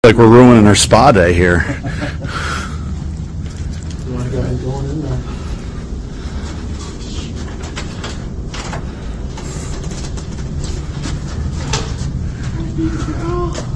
Like we're ruining our spa day here. You want to go ahead and go on in there? Oh.